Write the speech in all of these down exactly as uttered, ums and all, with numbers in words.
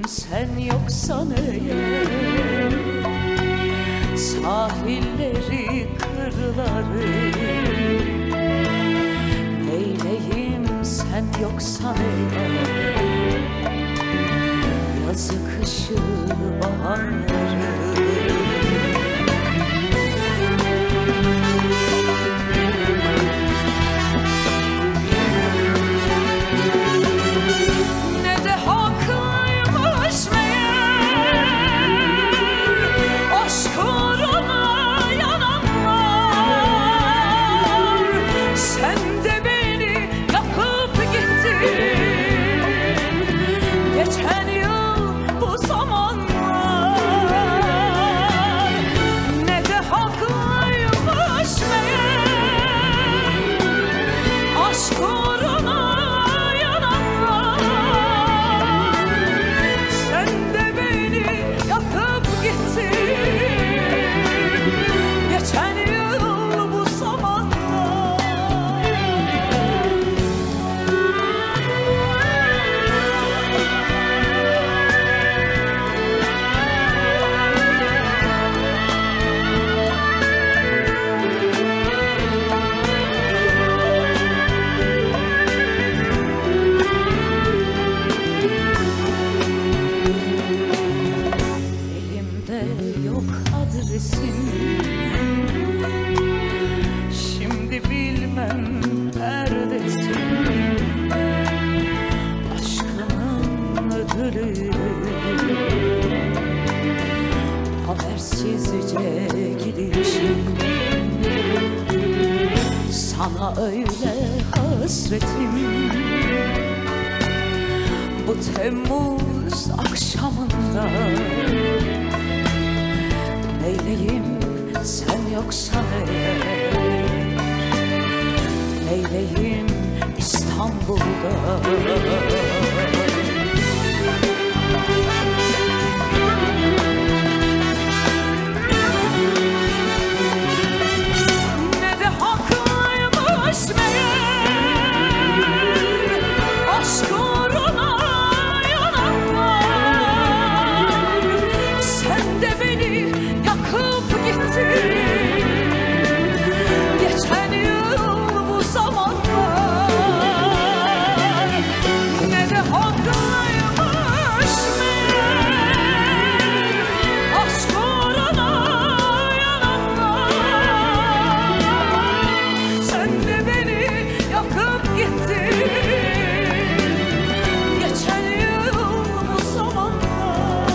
sen yoksan eğer, sahilleri, kırları neyleyim sen yoksan eğer, yazı, kışı, baharı. Şimdi bilmem neredesin, aşkının ödülü habersizce gidişin. Sana öyle hasretim bu Temmuz akşamında. Neyleyim sen yoksan eğer, neyleyim İstanbul'da. Ne de haklıymış meğer, aşk uğruna yananlar. Sen de beni yakıp gittin geçen yıl bu zamanlar. Ne de haklıymış meğer, aşk uğruna yananlar. Sen de beni yakıp gittin geçen yıl bu zamanlar.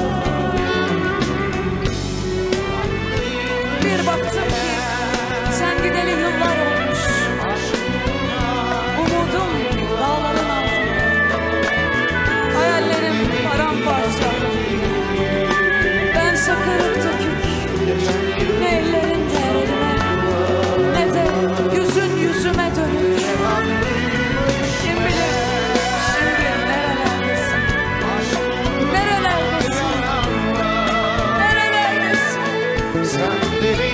Bir baktım ki sen gideli yıllar olmuş, umudum dağların altında, hayallerim paramparça. Bense kırık dökük, ne ellerin terime, ne de yüzün yüzüme dönük. Kim bilir şimdi nerelerdesin, nerelerdesin, nerelerdesin. Sen beni